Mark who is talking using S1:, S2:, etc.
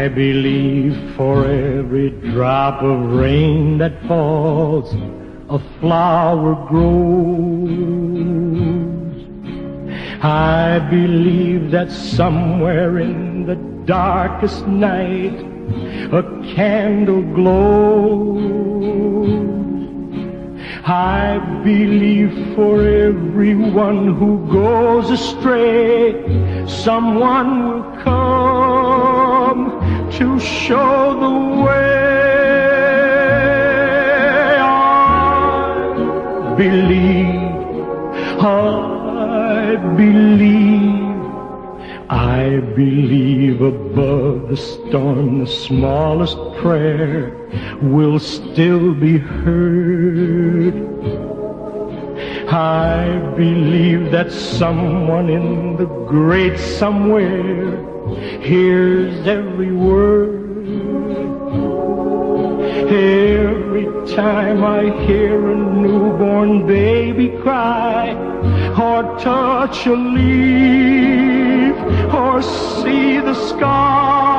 S1: I believe for every drop of rain that falls, a flower grows. I believe that somewhere in the darkest night a candle glows. I believe for everyone who goes astray, someone will come to show the way. I believe above the storm the smallest prayer will still be heard. I believe that someone in the great somewhere hears every word. Every time I hear a newborn baby cry, or touch a leaf, or see the sky,